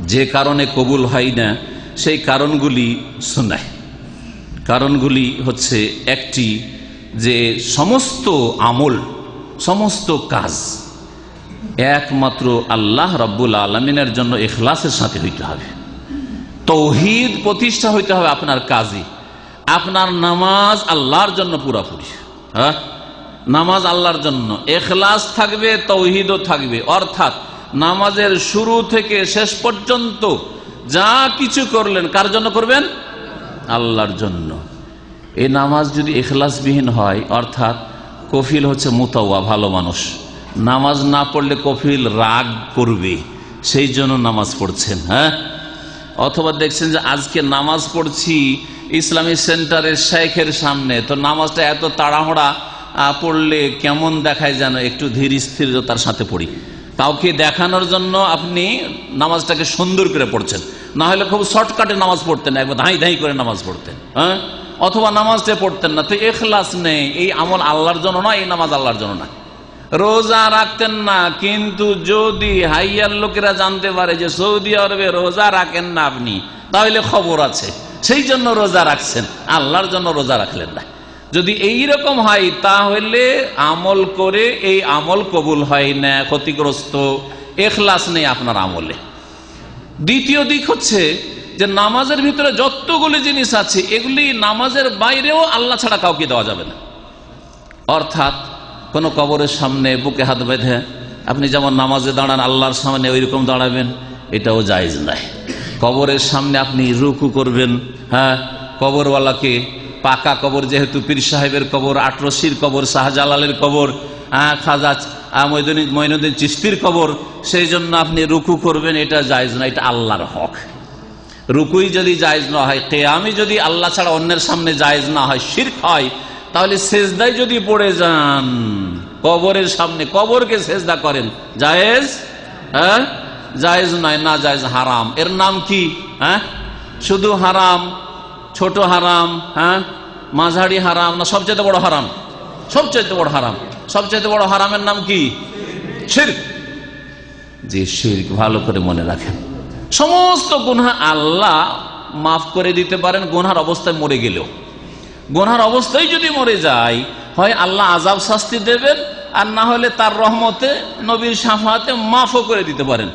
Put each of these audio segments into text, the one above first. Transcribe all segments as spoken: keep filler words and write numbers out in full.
যে কারণে কবুল হয় না সেই কারণগুলি শোনায়। কারণগুলি হচ্ছে একটি, যে সমস্ত আমল, সমস্ত কাজ একমাত্র আল্লাহ রাব্বুল আলামিনের জন্য ইখলাসের সাথে হইতে হবে। তৌহিদ প্রতিষ্ঠা হইতে হবে আপনার কাজে। আপনার নামাজ আল্লাহর জন্য পুরাপুরি, হ্যাঁ, নামাজ আল্লাহর জন্য, ইখলাস থাকবে, তৌহিদও থাকবে। অর্থাৎ নামাজের শুরু থেকে শেষ পর্যন্ত যা কিছু করলেন কার জন্য করবেন? আল্লাহর জন্য। এই নামাজ যদি ইখলাসবিহীন হয়, অর্থাৎ কফিল হচ্ছে মুতাওয়া, ভালো মানুষ, নামাজ না পড়লে কফিল রাগ করবে, সেই জন্য নামাজ পড়ছেন, হ্যাঁ। অথবা দেখছেন যে আজকে নামাজ পড়ছি ইসলামী সেন্টারের শেখের সামনে, তো নামাজটা এত তাড়াহুড়া পড়লে কেমন দেখায়, যেন একটু ধীর স্থিরতার সাথে পড়ি। কাউকে দেখানোর জন্য আপনি নামাজটাকে সুন্দর করে পড়ছেন, না হলে খুব শর্টকাটে নামাজ পড়তেন, একবার ধাই ধাই করে নামাজ পড়তেন, হ্যাঁ, অথবা নামাজটা পড়তেন না। তো ইখলাস নেই, এই আমল আল্লাহর জন্য না, এই নামাজ আল্লাহর জন্য না। রোজা রাখতেন না, কিন্তু যদি হাইয়ার লোকেরা জানতে পারে যে সৌদি আরবে রোজা রাখেন না আপনি, তাহলে খবর আছে, সেই জন্য রোজা রাখছেন, আল্লাহর জন্য রোজা রাখলেন না। যদি এই রকম হয় তাহলে আমল করে এই আমল কবুল হয় না, ক্ষতিগ্রস্ত, ইখলাস নেই আপনার আমলে। দ্বিতীয় দিক হচ্ছে যে নামাজের ভিতরে যতগুলি জিনিস আছে এগুলি নামাজের বাইরেও আল্লাহ ছাড়া কাউকে দেওয়া যাবে না। অর্থাৎ কোনো কবরের সামনে বুকে হাত বেঁধে আপনি যেমন নামাজে দাঁড়ান আল্লাহর সামনে ওই রকম দাঁড়াবেন, এটাও জায়েজ নাই। কবরের সামনে আপনি রুকু করবেন, হ্যাঁ, কবরওয়ালাকে, পাকা কবর যেহেতু পীর সাহেবের কবর, আটরশির কবর, শাহজালালের কবর, খাজা মঈনুদ্দিন চিশতির কবর, সেই জন্য আপনি রুকু করবেন, এটা জায়েজ না, এটা আল্লাহর হক। রুকুই যদি জায়েজ না হয়, কিয়ামই যদি আল্লাহ ছাড়া অন্যের সামনে জায়েজ না হয়, শিরক হয়, তাহলে সেজদায় যদি পড়ে যান কবরের সামনে, কবরকে সেজদা করেন, জায়েজ? হ্যাঁ, জায়েজ নয়, না জায়েজ, হারাম। এর নাম কি? হ্যাঁ, শুধু হারাম, ছোট হারাম, হ্যাঁ, মাঝারি হারাম, না সবচেয়ে বড় হারাম? সবচেয়ে বড় হারাম। সবচেয়ে বড় হারামের নাম কি? শিরক। যে শিরক, ভালো করে মনে রাখেন, সমস্ত গুনাহ আল্লাহ মাফ করে দিতে পারেন গুনার অবস্থায় মরে গেলেও। গুনার অবস্থায় যদি মরে যায়, হয় আল্লাহ আযাব শাস্তি দেবেন, আর না হলে তার রহমতে, নবীর শাফাআতে মাফও করে দিতে পারেন।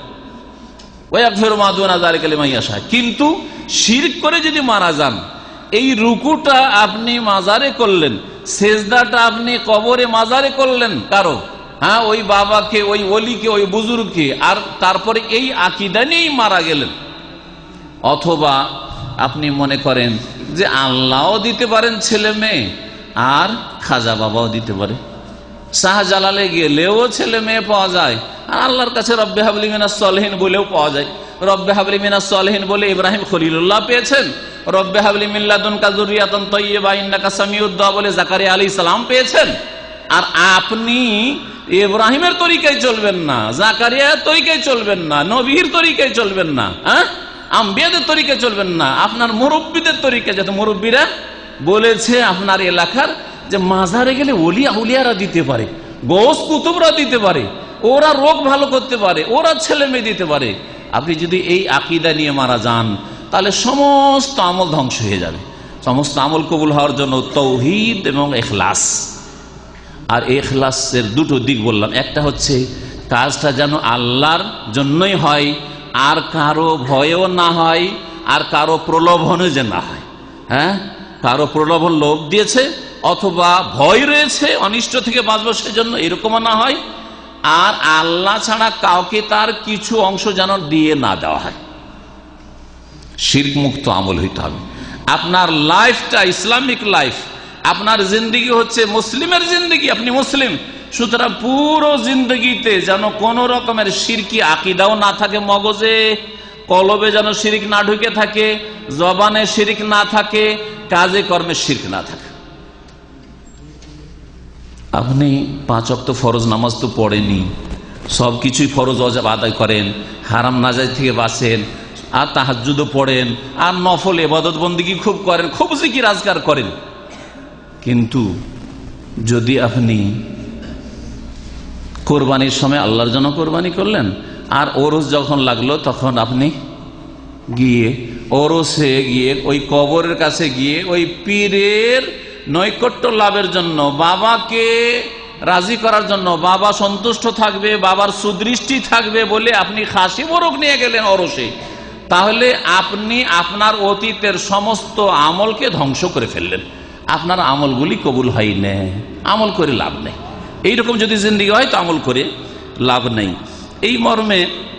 কিন্তু শিরক করে যদি মারা যান, এই রুকুটা আপনি মাজারে করলেন, সেজদাটা আপনি কবরে মাজারে করলেন কারো, হ্যাঁ, ওই বাবাকে, ওই ওলিকে, ওই বুজুর্গকে, আর তারপরে এই আকীদা নিয়েই মারা গেলেন। অথবা আপনি মনে করেন যে আল্লাহও দিতে পারেন ছেলে মেয়ে, আর খাজা বাবাও দিতে পারে, শাহজালালে গেলেও ছেলে মেয়ে পাওয়া যায়, আর আল্লাহর কাছে রব্বে হাবলি মিনাস সলিহিন বলেও পাওয়া যায়। রব্বে হাবলি মিনাস সলিহিন বলে ইব্রাহিম খলিলুল্লাহ পেয়েছেন, রব্বে হাবলি মিন লাদুনকা যুররিয়াতান তাইয়্যিবা ইন্নাকা সামিউদ দুআ বলে জাকারিয়া আলাইহিস সালাম পেয়েছেন। আর আপনি ইব্রাহিমের তরিকায় চলবেন না, জাকারিয়ার তরিকায় চলবেন না, নবীর তরিকায় চলবেন না, হ্যাঁ, আম্বিয়াদের তরিকায় চলবেন না, আপনার মুরব্বীদের তরিকায়। যাতে মুরব্বীরা বলেছে আপনার এলাকার যে মাজারে গেলে ওলিয়া উলিয়ারা দিতে পারে, গৌস কুতুবরা দিতে পারে, ওরা রোগ ভালো করতে পারে, ওরা ছেলে মেয়ে দিতে পারে। আপনি যদি এই আকীদা নিয়ে মারা যান, তাহলে সমস্ত আমল ধ্বংস হয়ে যাবে। সমস্ত আমল কবুল হওয়ার জন্য তাওহীদ এবং ইখলাস। আর ইখলাসের দুটো দিক বললাম, একটা হচ্ছে কাজটা যেন আল্লাহর জন্যই হয়, আর কারো ভয়েও না হয়, আর কারো প্রলোভনে যে না হয়, হ্যাঁ, কারো প্রলোভন, লোভ দিয়েছে অথবা ভয় রয়েছে অনিষ্ট থেকে বাঁচবো সেজন্য, এরকমও না হয়, আর আল্লাহ ছাড়া কাউকে তার কিছু অংশ যেন দিয়ে না দেওয়া হয়। শিরক মুক্ত আমল হইতে হবে। আপনার লাইফটা ইসলামিক লাইফ, আপনার জিন্দগি হচ্ছে মুসলিমের জিন্দগি, আপনি মুসলিম, সুতরাং পুরো জিন্দগিতে যেন কোন রকমের শিরকি আকীদাও না থাকে, মগজে কলবে যেন শিরক না ঢুকে থাকে, জবানে শিরক না থাকে, কাজে কর্মে শিরক না থাকে। আপনি পাঁচ ওয়াক্ত ফরজ নামাজ তো পড়েনি, সব কিছুই ফরজ ওয়াজিব আদায় করেন, হারাম নাজায়েজ থেকে বাঁচেন, আর তাহাজ্জুদও পড়েন, আর নফল ইবাদত বন্দেগী খুব করেন, খুব জিকির আজকার করেন, কিন্তু যদি আপনি কোরবানির সময় আল্লাহর জন্য কোরবানি করলেন, আর ওরস যখন লাগলো তখন আপনি গিয়ে, ওরসে গিয়ে, ওই কবরের কাছে গিয়ে ওই পীরের নৈকট্য লাভের জন্য, বাবাকে রাজি করার জন্য, বাবা সন্তুষ্ট থাকবে, বাবার সুদৃষ্টি থাকবে বলে আপনি খাসি মোরগ নিয়ে গেলেন ওরসে, তাহলে আপনি আপনার অতীতের সমস্ত আমলকে ধ্বংস করে ফেললেন। আপনার আমলগুলি কবুল হয় না, আমল করে লাভ নেই। এইরকম যদি জিন্দেগি হয় তো আমল করে লাভ নেই। এই মর্মে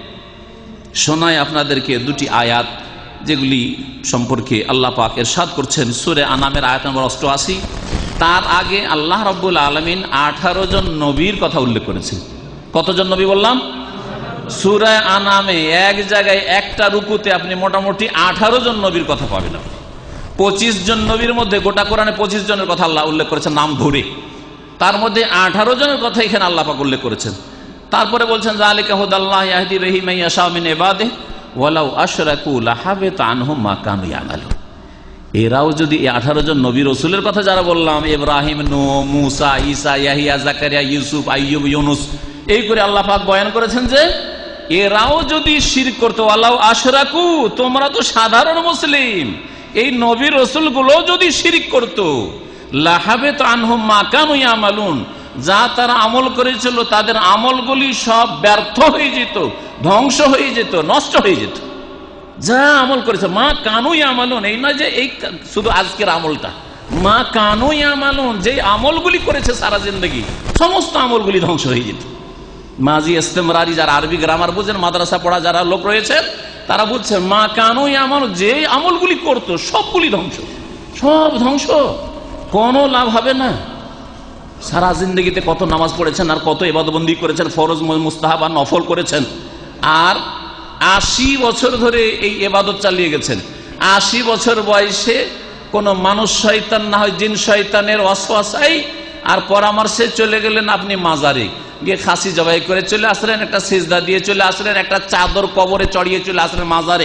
শোনায় আপনাদেরকে দুটি আয়াত, যেগুলি সম্পর্কে আল্লাহ পাক ইরশাদ করছেন সূরা আনামের আয়াত নম্বর অষ্টআশি। তার আগে আল্লাহ রাব্বুল আলামিন আঠারো জন নবীর কথা উল্লেখ করেছেন। কতজন নবী বললাম? সূরা আনামে এক জায়গায় একটা রুকুতে আপনি মোটামুটি আঠারো জন নবীর কথা পাবেন। পঁচিশ জন নবীর মধ্যে, গোটা কোরআনে পঁচিশ জনের কথা আল্লাহ উল্লেখ করেছেন নাম ধরে, তার মধ্যে আঠারো জনের কথা এখানে আল্লাহ পাক উল্লেখ করেছেন। তারপরে বলছেন যালিকা হুদাল্লাহি ইয়াহদি বিহি মান ইয়াশা মিন ইবাদিহি ওয়ালাউ আশরাকু লাহাবিতা আনহুম মা কানু ইয়ামালুন। এরাও যদি এই আঠারো জন নবী রসুলের কথা যারা বললাম, ইব্রাহিম, নূহ, মুসা, ঈসা, ইয়াহিয়া, জাকারিয়া, ইউসুফ, আইয়ুব, ইউনুস, এই করে আল্লাহ পাক বয়ান করেছেন যে এরাও যদি শিরক করতো, ওয়ালাউ আশরাকু, তোমরা তো সাধারণ মুসলিম, এই নবী রসুলগুলো যদি শিরক করতো, লাহাবিতা আনহুম মা কানু ইয়ামালুন, যা তারা আমল করেছিল তাদের আমলগুলি সব ব্যর্থ হয়ে যেত, ধ্বংস হয়ে যেত, নষ্ট হয়ে যেত। যা আমল করেছে, মা কানুই আমালুন, এই নয় যে এই শুধু আজকের আমলটা, মা কানুই আমালুন, যে আমলগুলি করেছে সারা জিন্দগি, সমস্ত আমলগুলি ধ্বংস হয়ে যেত। মাজি ইস্তেমরারি, যারা আরবি গ্রামার বুঝেন, মাদ্রাসা পড়া যারা লোক রয়েছে তারা বুঝছেন, মা কানুই আমল, যে আমলগুলি করতো সবগুলি ধ্বংস, সব ধ্বংস, কোনো লাভ হবে না। সারা জিন্দগিতে কত নামাজ পড়েছেন আর কত ইবাদতবন্দি করেছেন, ফরজ, মুস্তাহাব আর নফল করেছেন, আর আশি বছর ধরে এই ইবাদত চালিয়ে গেছেন। আশি বছর বয়সে কোন মানুষ শয়তান না হয় জিন শয়তানের ওয়াসওয়াসায় আর পরামর্শে চলে গেলেন আপনি মাজারে গিয়ে খাসি জবাই করে চলে আসলেন, একটা সিজদা দিয়ে চলে আসলেন, একটা চাদর কবরে চড়িয়ে চলে আসলেন মাজারে,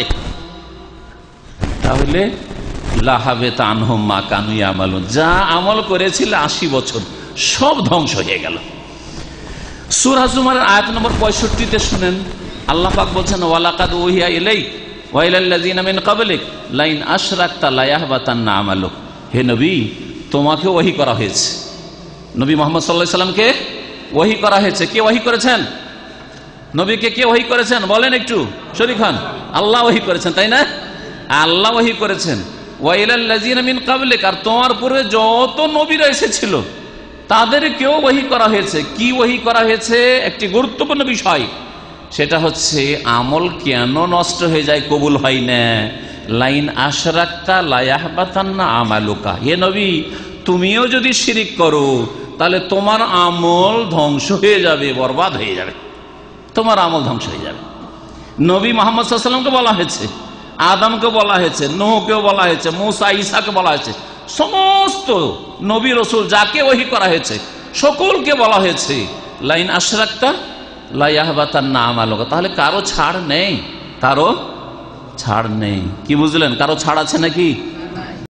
তাহলে লাহাবিতা আনহুম মা কানু ইয়ামালুন, যা আমল করেছিল আশি বছর সব ধ্বংস হয়ে গেল। সূরা জুমারের আয়াত নম্বর পঁয়ষট্টিতে শুনেন আল্লাহ পাক বলছেন, ওয়ালাকাদ উহিয়া ইলাইক ওয়া ইলাল্লাযিনা মিন ক্বাবলিক লাইন আশরাকতা লায়াহবাতান্না আমালুক। হে নবী, তোমাকে ওহী করা হয়েছে, নবী মুহাম্মদ সাল্লাল্লাহু আলাইহি সাল্লামকে ওহী করা হয়েছে। কে ওহী করেছেন? নবীকে কে ওহী করেছেন বলেন একটু, শরীক খান। আল্লাহ ওহী করেছেন, তাই না? আল্লাহ ওহী করেছেন। ওয়া ইলাল্লাযিনা মিন ক্বাবলিক, আর তোমার পূর্বে যত নবীরা এসেছিল তাদেরকেও ওহী করা হয়েছে। কি ওহী করা হয়েছে? একটি গুরুত্বপূর্ণ বিষয়, সেটা হচ্ছে আমল কেন নষ্ট হয়ে যায়, কবুল হয় না। লাইন আশরাকতা লায়াহবাতান্না আমালুকা, হে নবী, তুমিও যদি শিরিক করো তাহলে তোমার আমল ধ্বংস হয়ে যাবে, বরবাদ হয়ে যাবে, তোমার আমল ধ্বংস হয়ে যাবে। নবী মুহাম্মদ সাল্লাল্লাহু আলাইহি ওয়াসাল্লামকে বলা হয়েছে, আদমকে বলা হয়েছে, নূহকেও বলা হয়েছে, মুসা, ঈসাকে বলা হয়েছে, সমস্ত নবী রসুল যাকে ওহী করা হয়েছে সকলকে বলা হয়েছে লাইন আশরাকতা লায়াহবাতান্না আমালুকা, তাহলে কারো ছাড় নেই, কারো ছাড় নেই। কি বুঝলেন? কারো ছাড় আছে নাকি?